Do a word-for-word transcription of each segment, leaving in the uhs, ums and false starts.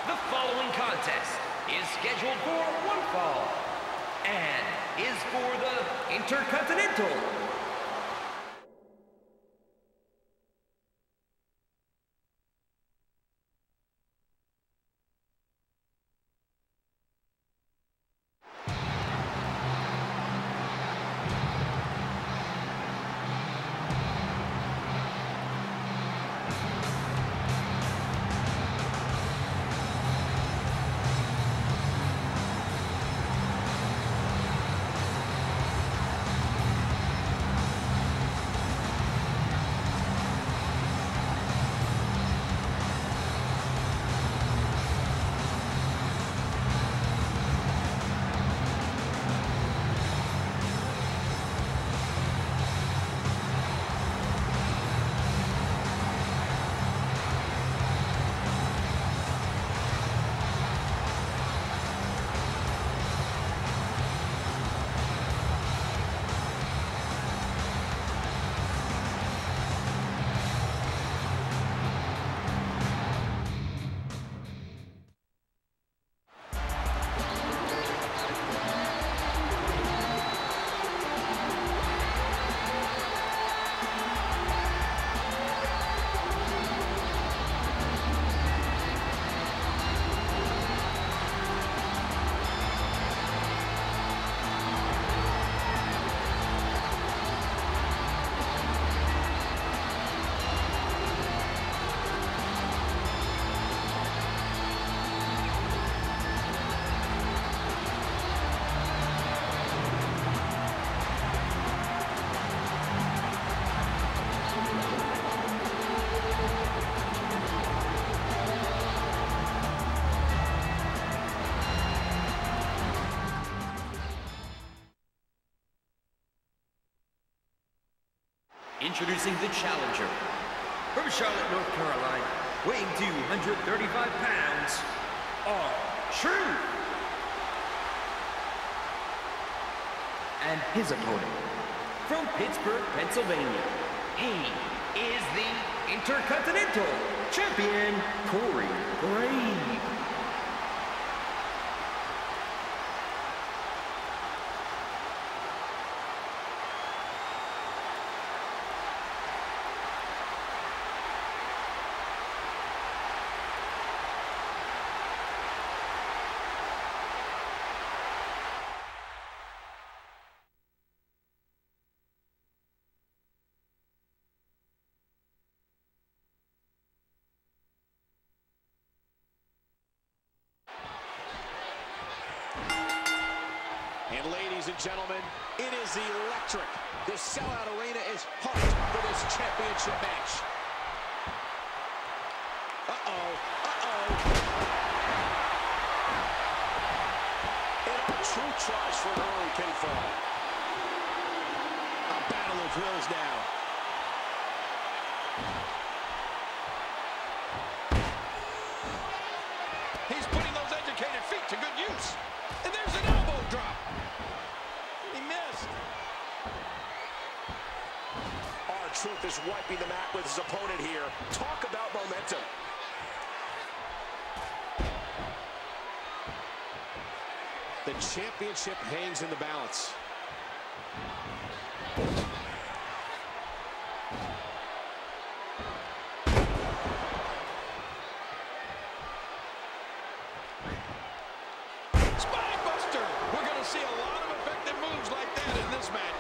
The following contest is scheduled for one fall and is for the Intercontinental. Introducing the challenger. From Charlotte, North Carolina, weighing two hundred thirty-five pounds, R-Truth. And his opponent, from Pittsburgh, Pennsylvania, he is the Intercontinental Champion, Corey Graves. And ladies and gentlemen, it is electric. This sellout arena is hyped for this championship match. Uh-oh, uh-oh. And R-Truth tries for an early pinfall. A battle of wills now. He's putting those educated feet to good use. And there's an elbow drop. He missed. R-Truth is wiping the mat with his opponent here. Talk about momentum. The championship hangs in the balance. See a lot of effective moves like that in this match.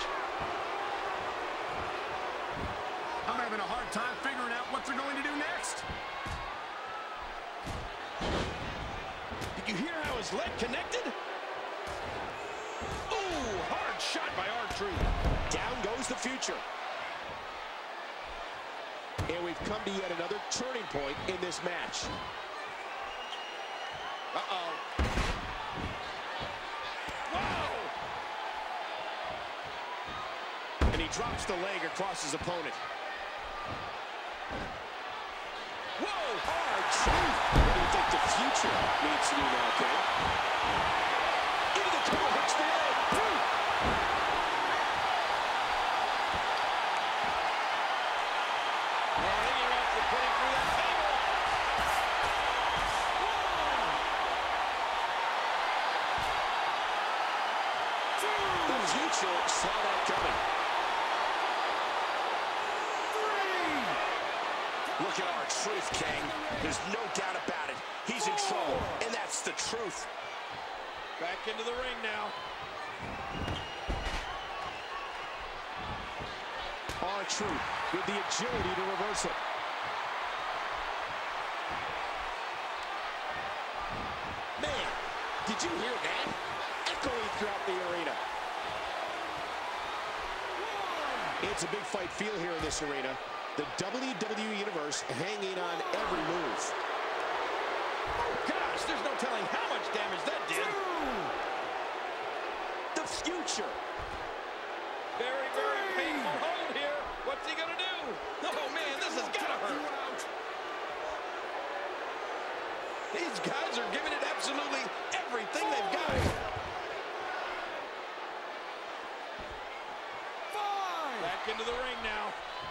I'm having a hard time figuring out what they're going to do next. Did you hear how his leg connected? Ooh, hard shot by R-Truth. Down goes the future. And we've come to yet another turning point in this match. Uh-oh. And he drops the leg across his opponent. Whoa! R-Truth! What do you think the future needs to do now, King? Into the toe, hooks the leg. And he wants to put him through that table. Whoa! future saw that coming. Look at R-Truth, King. There's no doubt about it. He's in trouble, and that's the truth. Back into the ring now. R-Truth with the agility to reverse it. Man, did you hear that? Echoing throughout the arena. It's a big fight feel here in this arena. The W W E Universe hanging on every move. Oh, gosh, there's no telling how much damage that did. The future. Very, very painful hold here. What's he going to do? Oh, man, this has got to hurt. These guys are giving it absolutely everything they've got. Five. Back into the ring now.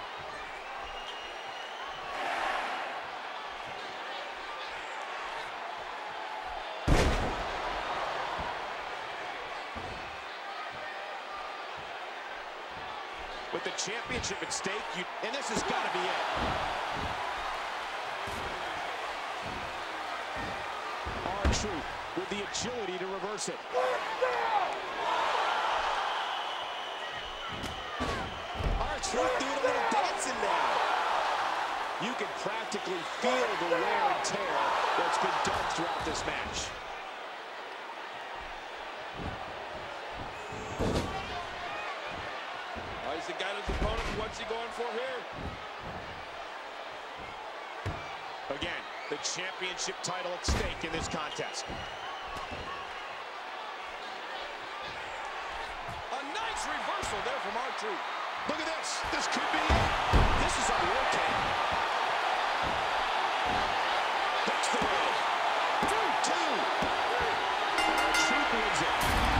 With the championship at stake, you, and this has got to be it. R-Truth with the agility to reverse it. R-Truth doing a little dancing now. You can practically feel the wear and tear that's been done throughout this match. He's the guy his opponent. What's he going for here? Again, the championship title at stake in this contest. A nice reversal there from R-Truth. Look at this. This could be it. This is unworking. That's the win. Two, two. R-Truth wins it.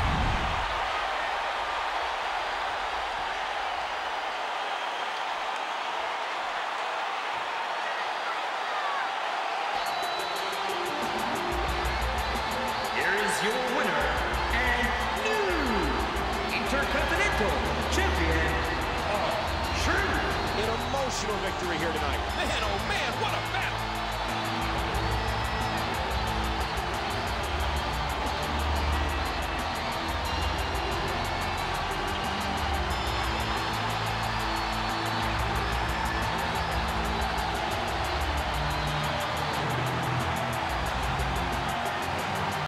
Your winner and new Intercontinental Champion, R-Truth. An emotional victory here tonight. Man, oh man, what a battle.